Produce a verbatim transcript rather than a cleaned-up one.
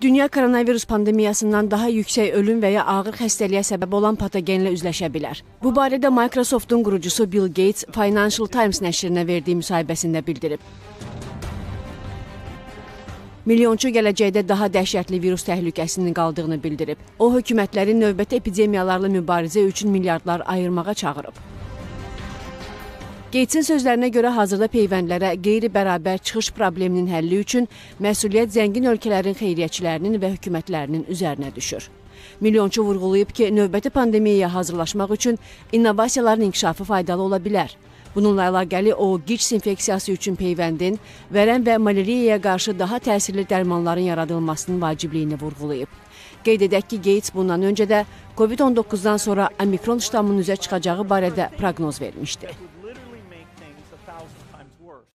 Dünya koronavirus pandemiyasından daha yüksək ölüm və ya ağır xəstəliyə səbəb olan patogenlə üzləşə bilər. Bu barədə Microsoft'un qurucusu Bill Gates Financial Times nəşrinə verdiyi müsahibəsində bildirib. Milyonçu gələcəkdə daha dəhşətli virus təhlükəsinin qaldığını bildirib. O, hökumətlərin növbəti epidemiyalarla mübarizə üçün milyardlar ayırmağa çağırıb. Gatesin sözlərinə görə hazırda peyvəndlərə qeyri-bərabər çıxış probleminin həlli üçün məsuliyyət zəngin ölkələrin xeyriyyəçilərinin və hökumətlərinin üzərinə düşür. Milyonçu vurğulayıb ki, növbəti pandemiyaya hazırlaşmaq üçün innovasiyaların inkişafı faydalı ola bilər. Bununla əlaqəli o, gic infeksiyası üçün peyvəndin, vərəm və maleriyaya qarşı daha təsirli dərmanların yaradılmasının vacibliyini vurğulayıb. Qeyd edək ki, Gates bundan öncə də COVID on doqquzdan sonra omikron ştamının üzə çıxacağı barədə proqnoz vermişdi.